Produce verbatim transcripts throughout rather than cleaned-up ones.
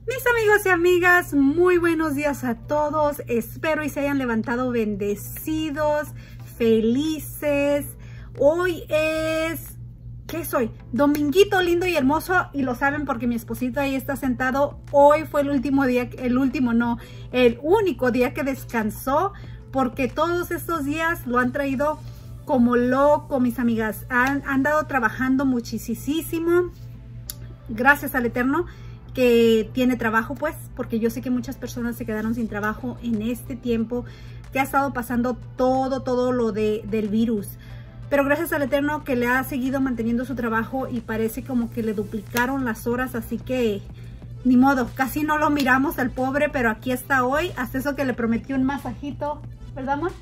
Mis amigos y amigas, muy buenos días a todos. Espero y se hayan levantado bendecidos, felices. Hoy es, ¿qué soy? Dominguito lindo y hermoso, y lo saben porque mi esposito ahí está sentado. Hoy fue el último día, el último no, el único día que descansó, porque todos estos días lo han traído como loco, mis amigas. Han andado trabajando muchísimo. Gracias al Eterno que tiene trabajo, pues, porque yo sé que muchas personas se quedaron sin trabajo en este tiempo que ha estado pasando todo, todo lo de, del virus. Pero gracias al Eterno que le ha seguido manteniendo su trabajo y parece como que le duplicaron las horas, así que ni modo, casi no lo miramos al pobre, pero aquí está hoy. Hasta eso que le prometió un masajito, ¿verdad, amor?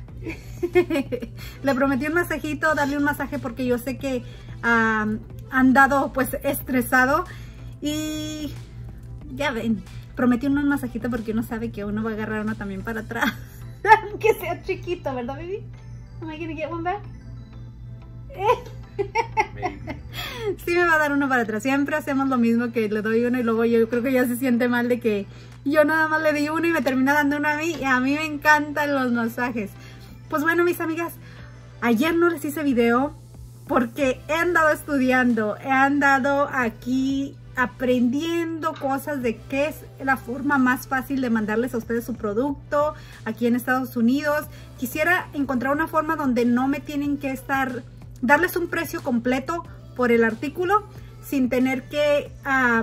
Le prometí un masajito, darle un masaje porque yo sé que um, han dado pues estresado. Y ya ven, prometí un masajito porque uno sabe que uno va a agarrar uno también para atrás. Aunque sea chiquito, ¿verdad, baby? Am I gonna get one back? Sí me va a dar uno para atrás. Siempre hacemos lo mismo, que le doy uno y luego yo creo que ya se siente mal de que yo nada más le di uno y me termina dando uno a mí. Y a mí me encantan los masajes. Pues bueno, mis amigas, ayer no les hice video porque he andado estudiando, he andado aquí aprendiendo cosas de qué es la forma más fácil de mandarles a ustedes su producto aquí en Estados Unidos. Quisiera encontrar una forma donde no me tienen que estar, darles un precio completo por el artículo sin tener que, uh,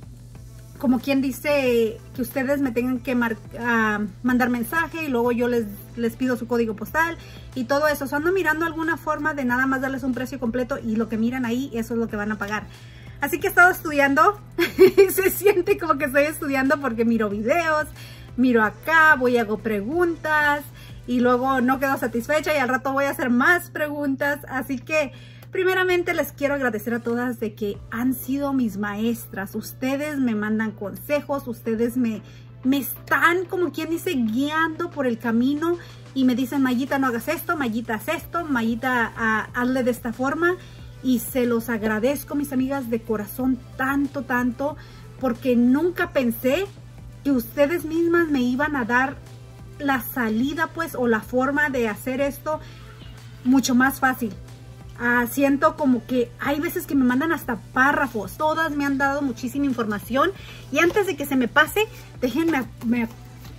como quien dice, que ustedes me tengan que mar, uh, mandar mensaje y luego yo les, les pido su código postal y todo eso. O sea, ando mirando alguna forma de nada más darles un precio completo y lo que miran ahí, eso es lo que van a pagar. Así que he estado estudiando. Se siente como que estoy estudiando porque miro videos, miro acá, voy y hago preguntas y luego no quedo satisfecha y al rato voy a hacer más preguntas. Así que primeramente les quiero agradecer a todas de que han sido mis maestras. Ustedes me mandan consejos, ustedes me, me están, como quien dice, guiando por el camino y me dicen: Mayita, no hagas esto, Mayita, haz esto, Mayita, uh, hazle de esta forma. Y se los agradezco, mis amigas, de corazón, tanto, tanto, porque nunca pensé que ustedes mismas me iban a dar la salida, pues, o la forma de hacer esto mucho más fácil. Uh, siento como que hay veces que me mandan hasta párrafos. Todas me han dado muchísima información. Y antes de que se me pase, déjenme, me,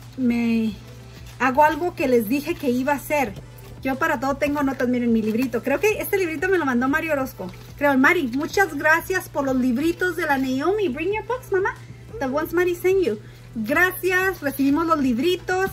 me hago algo que les dije que iba a hacer. Yo para todo tengo notas, miren mi librito. Creo que este librito me lo mandó Mari Orozco. Creo, Mari, muchas gracias por los libritos de la Naomi. Bring your books, mamá. The ones Mari sent you. Gracias, recibimos los libritos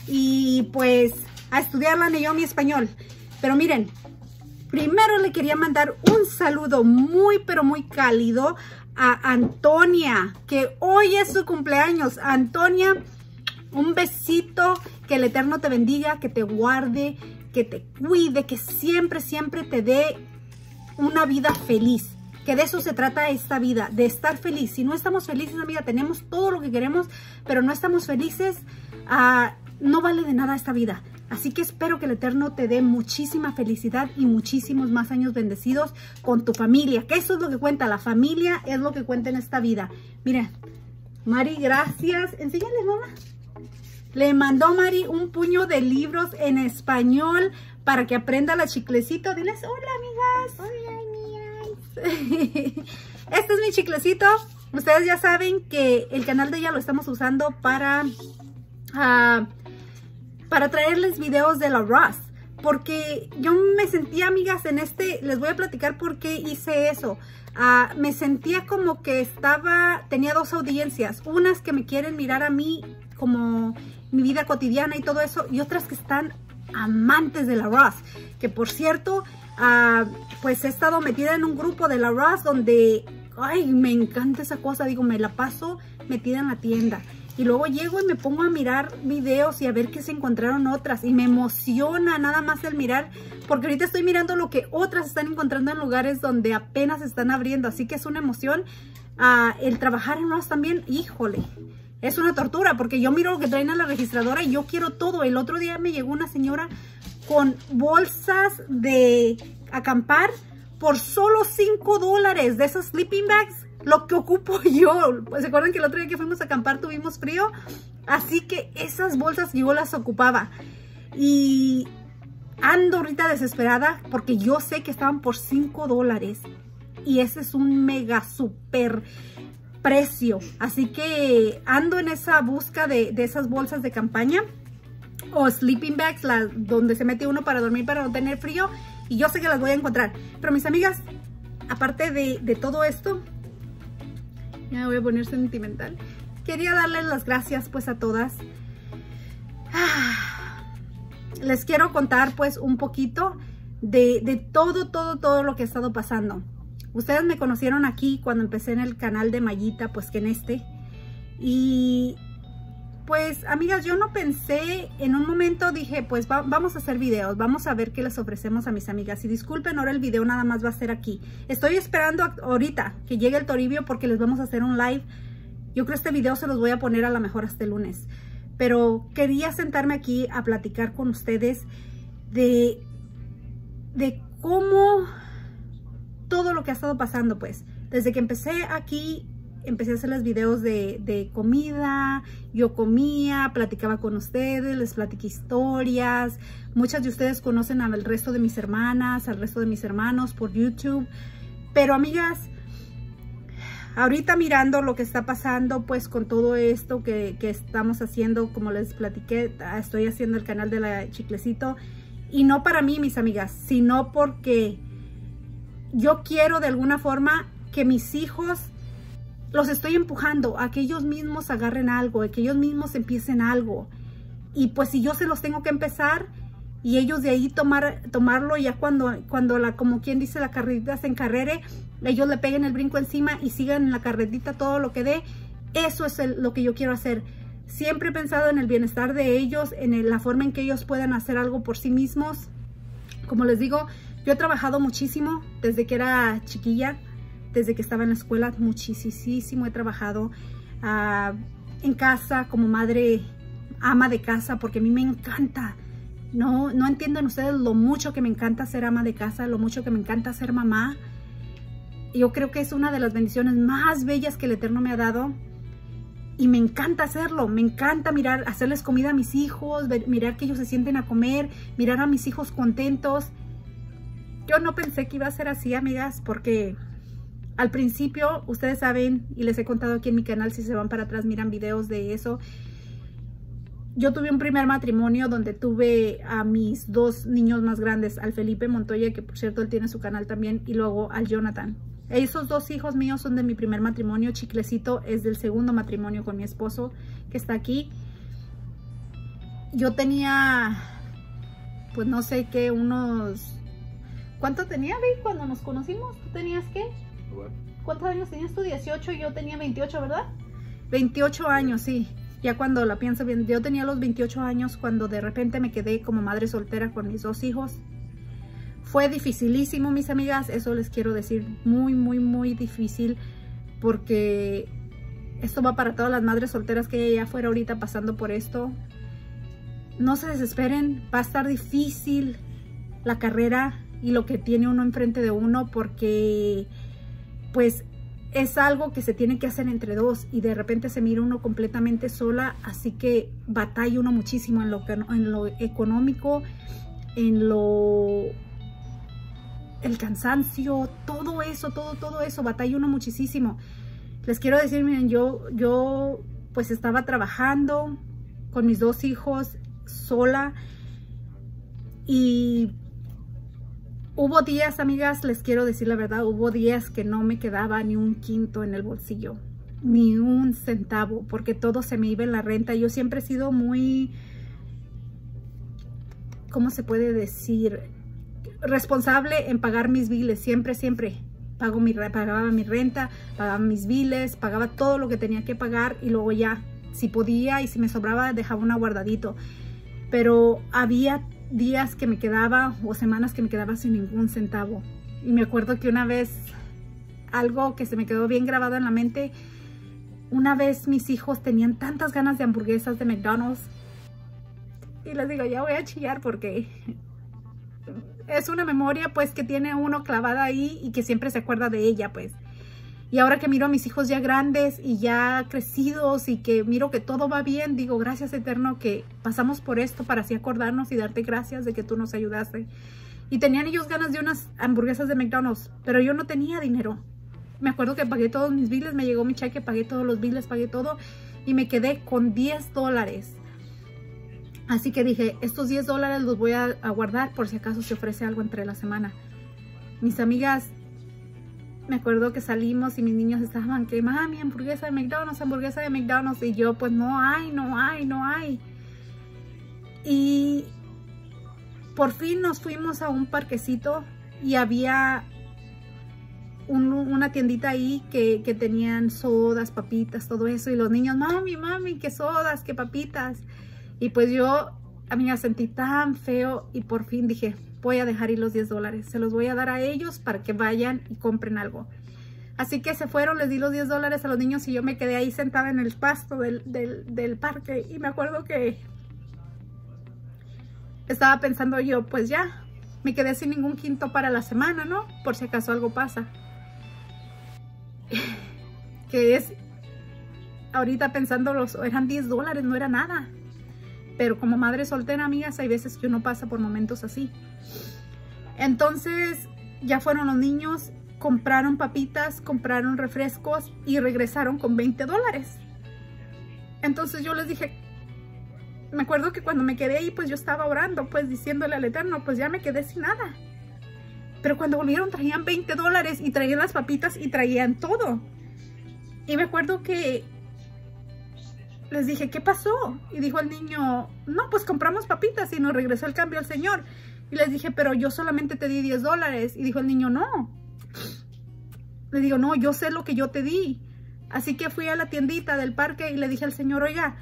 y pues a estudiar la Naomi español. Pero miren, primero le quería mandar un saludo muy pero muy cálido a Antonia, que hoy es su cumpleaños. Antonia, un besito, que el Eterno te bendiga, que te guarde, que te cuide, que siempre, siempre te dé una vida feliz. Que de eso se trata esta vida, de estar feliz. Si no estamos felices, amiga, tenemos todo lo que queremos, pero no estamos felices, uh, no vale de nada esta vida. Así que espero que el Eterno te dé muchísima felicidad y muchísimos más años bendecidos con tu familia. Que eso es lo que cuenta, la familia es lo que cuenta en esta vida. Miren, Mari, gracias. Enséñale, mamá. Le mandó Mari un puño de libros en español para que aprenda la chiclecito. Diles hola, amigas. Hola, amigas. Este es mi chiclecito. Ustedes ya saben que el canal de ella lo estamos usando para, uh, para traerles videos de la Ross. Porque yo me sentía, amigas, en este, les voy a platicar por qué hice eso. Uh, me sentía como que estaba, tenía dos audiencias. Unas que me quieren mirar a mí como mi vida cotidiana y todo eso, y otras que están amantes de la Ross, que por cierto, uh, pues he estado metida en un grupo de la Ross donde, ay, me encanta esa cosa, digo, me la paso metida en la tienda, y luego llego y me pongo a mirar videos y a ver qué se encontraron otras, y me emociona nada más el mirar, porque ahorita estoy mirando lo que otras están encontrando en lugares donde apenas están abriendo, así que es una emoción. Uh, el trabajar en Ross también, híjole, es una tortura porque yo miro lo que traen a la registradora y yo quiero todo. El otro día me llegó una señora con bolsas de acampar por solo cinco dólares, de esos sleeping bags. lo que ocupo yo. ¿Se acuerdan que el otro día que fuimos a acampar tuvimos frío? Así que esas bolsas yo las ocupaba. Y ando ahorita desesperada porque yo sé que estaban por cinco dólares. Y ese es un mega super precio. Así que ando en esa busca de, de esas bolsas de campaña. O sleeping bags, la, donde se mete uno para dormir para no tener frío. Y yo sé que las voy a encontrar. Pero mis amigas, aparte de, de todo esto, ya me voy a poner sentimental. Quería darles las gracias pues a todas. Ah, les quiero contar pues un poquito de, de todo, todo, todo lo que ha estado pasando. Ustedes me conocieron aquí cuando empecé en el canal de Mayita, pues que en este. Y pues amigas, yo no pensé, en un momento dije pues va, vamos a hacer videos, vamos a ver qué les ofrecemos a mis amigas. Y disculpen, ahora el video nada más va a ser aquí. Estoy esperando ahorita que llegue el Toribio porque les vamos a hacer un live. Yo creo que este video se los voy a poner a lo mejor hasta el lunes. Pero quería sentarme aquí a platicar con ustedes de, de cómo todo lo que ha estado pasando pues. Desde que empecé aquí, empecé a hacerles videos de, de comida, yo comía, platicaba con ustedes, les platiqué historias. Muchas de ustedes conocen al resto de mis hermanas, al resto de mis hermanos por YouTube. Pero amigas, ahorita mirando lo que está pasando pues con todo esto que, que estamos haciendo, como les platiqué, estoy haciendo el canal de la Chiclecito. Y no para mí, mis amigas, sino porque yo quiero de alguna forma que mis hijos, los estoy empujando a que ellos mismos agarren algo, a que ellos mismos empiecen algo. Y pues si yo se los tengo que empezar y ellos de ahí tomar, tomarlo ya cuando, cuando la, como quien dice, la carretita se encarrere, ellos le peguen el brinco encima y sigan en la carretita todo lo que dé. Eso es el, lo que yo quiero hacer. Siempre he pensado en el bienestar de ellos, en el, la forma en que ellos puedan hacer algo por sí mismos. Como les digo, yo he trabajado muchísimo desde que era chiquilla. Desde que estaba en la escuela, muchísimo he trabajado uh, en casa como madre, ama de casa, porque a mí me encanta. No, no entienden ustedes lo mucho que me encanta ser ama de casa, lo mucho que me encanta ser mamá. Yo creo que es una de las bendiciones más bellas que el Eterno me ha dado. Y me encanta hacerlo, me encanta mirar, hacerles comida a mis hijos, ver, mirar que ellos se sienten a comer, mirar a mis hijos contentos. Yo no pensé que iba a ser así, amigas, porque al principio, ustedes saben, y les he contado aquí en mi canal, si se van para atrás, miran videos de eso. Yo tuve un primer matrimonio donde tuve a mis dos niños más grandes, al Felipe Montoya, que por cierto él tiene su canal también, y luego al Jonathan. Esos dos hijos míos son de mi primer matrimonio. Chiclecito es del segundo matrimonio con mi esposo, que está aquí. Yo tenía, pues no sé qué, unos... ¿Cuánto tenía, Vic, cuando nos conocimos? ¿Tú tenías qué? ¿Cuántos años tenías tú? dieciocho, yo tenía veintiocho, ¿verdad? veintiocho años, sí. Ya cuando la pienso bien, yo tenía los veintiocho años cuando de repente me quedé como madre soltera con mis dos hijos. Fue dificilísimo, mis amigas, eso les quiero decir, muy, muy, muy difícil, porque esto va para todas las madres solteras que hay allá afuera ahorita pasando por esto. No se desesperen, va a estar difícil la carrera y lo que tiene uno enfrente de uno, porque pues es algo que se tiene que hacer entre dos y de repente se mira uno completamente sola, así que batalla uno muchísimo en lo, en lo económico, en lo... el cansancio, todo eso, todo, todo eso, batalla uno muchísimo. Les quiero decir, miren, yo, yo pues estaba trabajando con mis dos hijos sola y hubo días, amigas, les quiero decir la verdad, hubo días que no me quedaba ni un quinto en el bolsillo, ni un centavo, porque todo se me iba en la renta. Yo siempre he sido muy, ¿cómo se puede decir?, responsable en pagar mis biles, siempre, siempre. Pago mi, pagaba mi renta, pagaba mis biles, pagaba todo lo que tenía que pagar y luego ya, si podía y si me sobraba, dejaba una guardadito. Pero había días que me quedaba o semanas que me quedaba sin ningún centavo. Y me acuerdo que una vez, algo que se me quedó bien grabado en la mente, una vez mis hijos tenían tantas ganas de hamburguesas de McDonald's y les digo, ya voy a chillar porque es una memoria pues que tiene uno clavada ahí y que siempre se acuerda de ella pues. Y ahora que miro a mis hijos ya grandes y ya crecidos y que miro que todo va bien, digo, gracias Eterno que pasamos por esto para así acordarnos y darte gracias de que tú nos ayudaste. Y tenían ellos ganas de unas hamburguesas de McDonald's, pero yo no tenía dinero. Me acuerdo que pagué todos mis biles, me llegó mi cheque, pagué todos los biles, pagué todo y me quedé con diez dólares. Así que dije, estos diez dólares los voy a, a guardar por si acaso se ofrece algo entre la semana. Mis amigas, me acuerdo que salimos y mis niños estaban que, mami, hamburguesa de McDonald's, hamburguesa de McDonald's. Y yo, pues no hay, no hay, no hay. Y por fin nos fuimos a un parquecito y había un, una tiendita ahí que, que tenían sodas, papitas, todo eso. Y los niños, mami, mami, qué sodas, qué papitas. Y pues yo, amiga, sentí tan feo y por fin dije, voy a dejar ir los diez dólares. Se los voy a dar a ellos para que vayan y compren algo. Así que se fueron, les di los diez dólares a los niños y yo me quedé ahí sentada en el pasto del, del, del parque. Y me acuerdo que estaba pensando yo, pues ya, me quedé sin ningún quinto para la semana, ¿no? Por si acaso algo pasa. Que es, ahorita pensándolo, eran diez dólares, no era nada. Pero como madre soltera, amigas, hay veces que uno pasa por momentos así. Entonces, ya fueron los niños, compraron papitas, compraron refrescos y regresaron con veinte dólares. Entonces yo les dije, me acuerdo que cuando me quedé ahí, pues yo estaba orando, pues diciéndole al Eterno, pues ya me quedé sin nada. Pero cuando volvieron traían veinte dólares y traían las papitas y traían todo. Y me acuerdo que les dije, ¿qué pasó? Y dijo el niño, no, pues compramos papitas y nos regresó el cambio al Señor. Y les dije, pero yo solamente te di diez dólares. Y dijo el niño, no. Le digo, no, yo sé lo que yo te di. Así que fui a la tiendita del parque y le dije al Señor, oiga,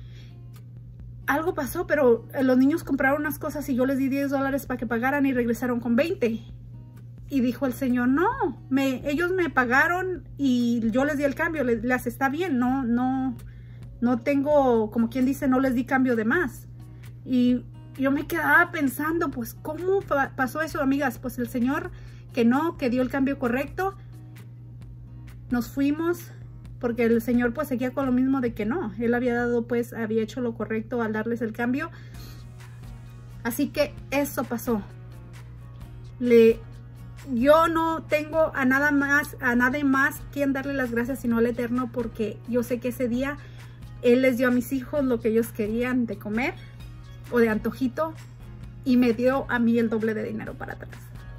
algo pasó, pero los niños compraron unas cosas y yo les di diez dólares para que pagaran y regresaron con veinte. Y dijo el Señor, no, me, ellos me pagaron y yo les di el cambio, les, les está bien, no, no... No tengo, como quien dice, no les di cambio de más. Y yo me quedaba pensando, pues, ¿cómo pasó eso, amigas? Pues el Señor que no, que dio el cambio correcto. Nos fuimos porque el Señor pues seguía con lo mismo de que no. Él había dado, pues, había hecho lo correcto al darles el cambio. Así que eso pasó. Le, yo no tengo a nada más, a nadie más quien darle las gracias sino al Eterno, porque yo sé que ese día Él les dio a mis hijos lo que ellos querían de comer o de antojito y me dio a mí el doble de dinero para atrás.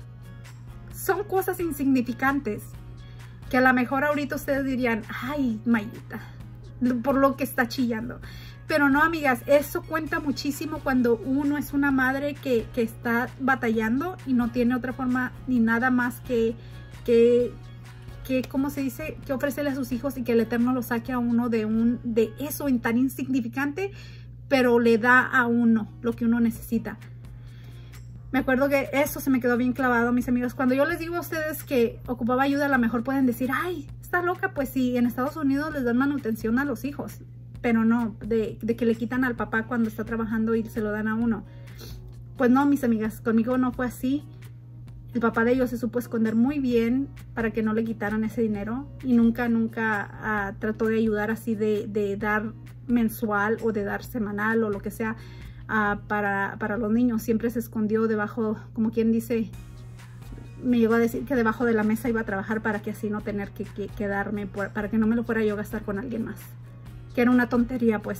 Son cosas insignificantes que a lo mejor ahorita ustedes dirían, ay, Mayita, por lo que está chillando. Pero no, amigas, eso cuenta muchísimo cuando uno es una madre que, que está batallando y no tiene otra forma ni nada más que... que que, ¿cómo se dice? Que ofrecerle a sus hijos y que el Eterno lo saque a uno de, un, de eso en tan insignificante, pero le da a uno lo que uno necesita. Me acuerdo que eso se me quedó bien clavado, mis amigos. Cuando yo les digo a ustedes que ocupaba ayuda, a lo mejor pueden decir, ay, ¿estás loca? Pues sí, en Estados Unidos les dan manutención a los hijos, pero no, de, de que le quitan al papá cuando está trabajando y se lo dan a uno. Pues no, mis amigas, conmigo no fue así. El papá de ellos se supo esconder muy bien para que no le quitaran ese dinero y nunca, nunca uh, trató de ayudar así de, de dar mensual o de dar semanal o lo que sea uh, para, para los niños. Siempre se escondió debajo, como quien dice, me llegó a decir que debajo de la mesa iba a trabajar para que así no tener que, que quedarme, por, para que no me lo fuera yo a gastar con alguien más. Que era una tontería, pues.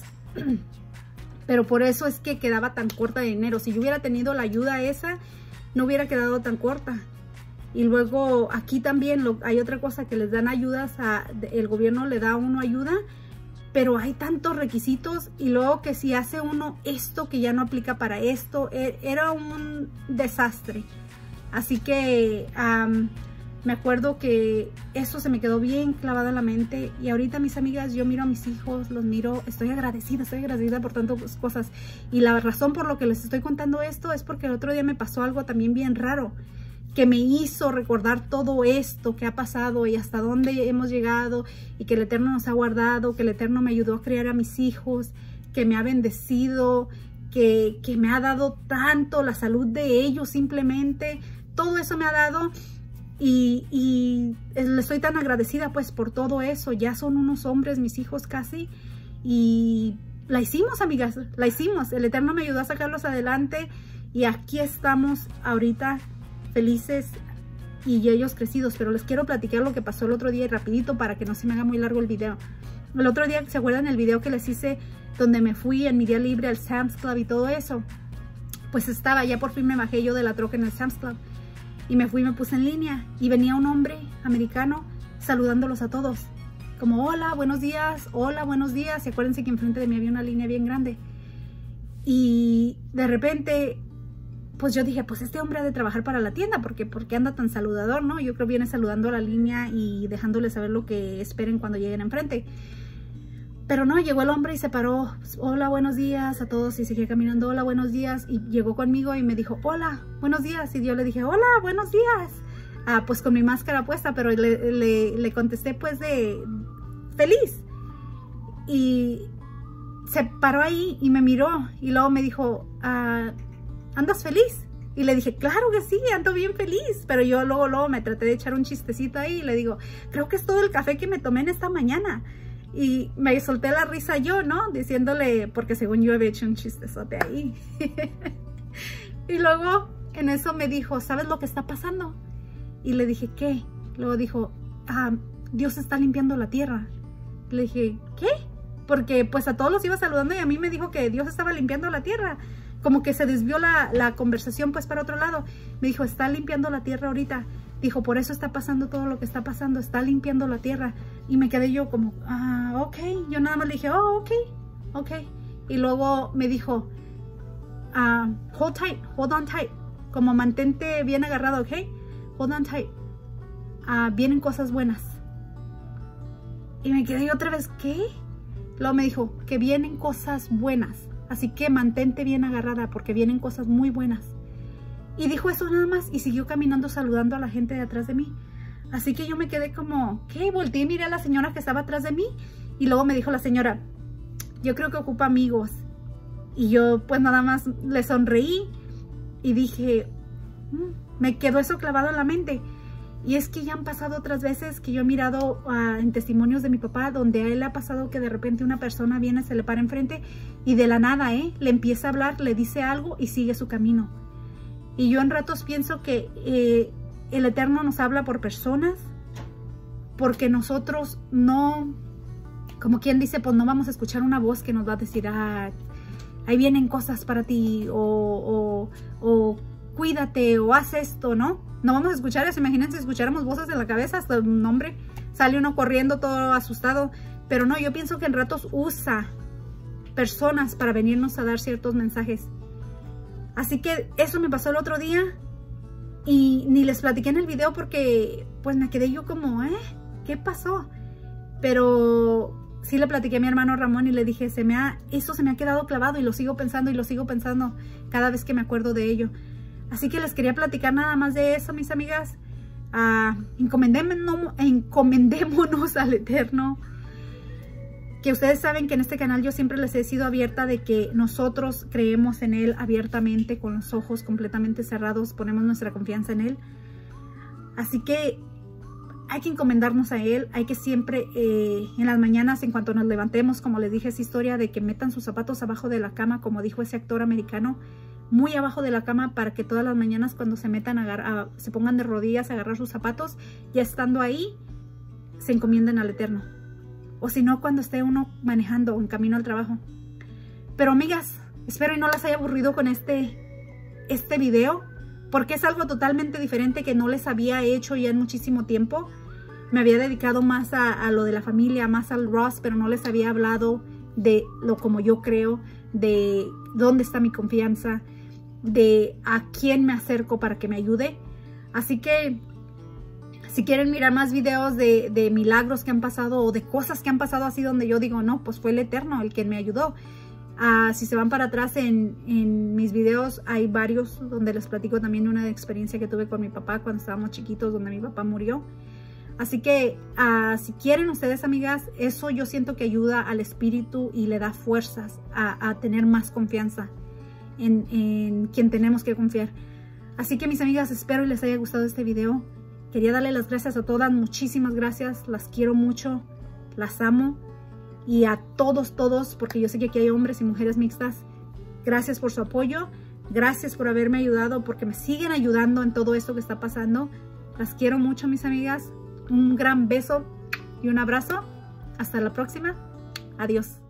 Pero por eso es que quedaba tan corta de dinero. Si yo hubiera tenido la ayuda esa, no hubiera quedado tan corta. Y luego aquí también lo, hay otra cosa que les dan ayudas, a, el gobierno le da a uno ayuda, pero hay tantos requisitos y luego que si hace uno esto que ya no aplica para esto, er, era un desastre. Así que um, me acuerdo que eso se me quedó bien clavado en la mente y ahorita, mis amigas, yo miro a mis hijos, los miro, estoy agradecida, estoy agradecida por tantas cosas. Y la razón por lo que les estoy contando esto es porque el otro día me pasó algo también bien raro, que me hizo recordar todo esto que ha pasado y hasta dónde hemos llegado y que el Eterno nos ha guardado, que el Eterno me ayudó a criar a mis hijos, que me ha bendecido, que, que me ha dado tanto, la salud de ellos simplemente, todo eso me ha dado. Y, y le estoy tan agradecida pues por todo eso. Ya son unos hombres mis hijos casi. Y la hicimos, amigas, la hicimos. El Eterno me ayudó a sacarlos adelante. Y aquí estamos ahorita felices y ellos crecidos. Pero les quiero platicar lo que pasó el otro día y rapidito para que no se me haga muy largo el video. El otro día, ¿se acuerdan el video que les hice donde me fui en mi día libre al Sam's Club y todo eso? Pues estaba, ya por fin me bajé yo de la troca en el Sam's Club. Y me fui y me puse en línea. Y venía un hombre americano saludándolos a todos. Como, hola, buenos días, hola, buenos días. Y acuérdense que enfrente de mí había una línea bien grande. Y de repente, pues yo dije, pues este hombre ha de trabajar para la tienda. Porque, porque anda tan saludador, ¿no? Yo creo que viene saludando a la línea y dejándoles saber lo que esperen cuando lleguen enfrente. Pero no, llegó el hombre y se paró. Hola, buenos días a todos. Y seguía caminando, hola, buenos días. Y llegó conmigo y me dijo, hola, buenos días. Y yo le dije, hola, buenos días. Ah, pues con mi máscara puesta, pero le, le, le contesté pues de feliz. Y se paró ahí y me miró. Y luego me dijo, ah, ¿andas feliz? Y le dije, claro que sí, ando bien feliz. Pero yo luego, luego me traté de echar un chistecito ahí. Y le digo, creo que es todo el café que me tomé en esta mañana. Y me solté la risa yo, ¿no? Diciéndole, porque según yo había hecho un chistezote ahí. Y luego en eso me dijo, ¿sabes lo que está pasando? Y le dije, ¿qué? Luego dijo, ah, Dios está limpiando la tierra. Le dije, ¿qué? Porque pues a todos los iba saludando y a mí me dijo que Dios estaba limpiando la tierra. Como que se desvió la, la conversación pues para otro lado. Me dijo, está limpiando la tierra ahorita. Dijo, por eso está pasando todo lo que está pasando. Está limpiando la tierra. Y me quedé yo como, ah, ok. Yo nada más le dije, oh, ok, ok. Y luego me dijo, ah, hold tight, hold on tight. Como mantente bien agarrado, ok. Hold on tight. Ah, vienen cosas buenas. Y me quedé yo otra vez, ¿qué? Luego me dijo, que vienen cosas buenas. Así que mantente bien agarrada porque vienen cosas muy buenas. Y dijo eso nada más y siguió caminando saludando a la gente de atrás de mí. Así que yo me quedé como, ¿qué? Volteé y miré a la señora que estaba atrás de mí. Y luego me dijo la señora, yo creo que ocupa amigos. Y yo pues nada más le sonreí y dije, mmm, me quedó eso clavado en la mente. Y es que ya han pasado otras veces que yo he mirado uh, en testimonios de mi papá donde a él le ha pasado que de repente una persona viene, se le para enfrente y de la nada, ¿eh? Le empieza a hablar, le dice algo y sigue su camino. Y yo en ratos pienso que eh, el Eterno nos habla por personas porque nosotros no, como quien dice, pues no vamos a escuchar una voz que nos va a decir, ah, ahí vienen cosas para ti o, o, o cuídate o haz esto, ¿no? No vamos a escuchar eso. Imagínense si escucháramos voces en la cabeza, hasta un hombre sale uno corriendo todo asustado. Pero no, yo pienso que en ratos usa personas para venirnos a dar ciertos mensajes. Así que eso me pasó el otro día y ni les platiqué en el video porque pues me quedé yo como, ¿eh? ¿Qué pasó? Pero sí le platiqué a mi hermano Ramón y le dije, se me ha, eso se me ha quedado clavado y lo sigo pensando y lo sigo pensando cada vez que me acuerdo de ello. Así que les quería platicar nada más de eso, mis amigas. Uh, encomendémonos, encomendémonos al Eterno. Que ustedes saben que en este canal yo siempre les he sido abierta de que nosotros creemos en Él abiertamente, con los ojos completamente cerrados, ponemos nuestra confianza en Él. Así que hay que encomendarnos a Él, hay que siempre eh, en las mañanas, en cuanto nos levantemos, como les dije esa historia de que metan sus zapatos abajo de la cama, como dijo ese actor americano, muy abajo de la cama para que todas las mañanas cuando se metan, a, a, se pongan de rodillas a agarrar sus zapatos, ya estando ahí, se encomienden al Eterno. O si no, cuando esté uno manejando o en camino al trabajo. Pero amigas, espero y no las haya aburrido con este, este video, porque es algo totalmente diferente que no les había hecho ya en muchísimo tiempo. Me había dedicado más a, a lo de la familia, más al Ross, pero no les había hablado de lo como yo creo, de dónde está mi confianza, de a quién me acerco para que me ayude. Así que si quieren mirar más videos de, de milagros que han pasado o de cosas que han pasado así donde yo digo, no, pues fue el Eterno el que me ayudó. Uh, si se van para atrás en, en mis videos, hay varios donde les platico también una experiencia que tuve con mi papá cuando estábamos chiquitos, donde mi papá murió. Así que uh, si quieren ustedes, amigas, eso yo siento que ayuda al espíritu y le da fuerzas a, a tener más confianza en, en quien tenemos que confiar. Así que mis amigas, espero y les haya gustado este video. quería darle las gracias a todas, muchísimas gracias, las quiero mucho, las amo. Y a todos, todos, porque yo sé que aquí hay hombres y mujeres mixtas, gracias por su apoyo, gracias por haberme ayudado, porque me siguen ayudando en todo esto que está pasando. Las quiero mucho, mis amigas. Un gran beso y un abrazo. Hasta la próxima. Adiós.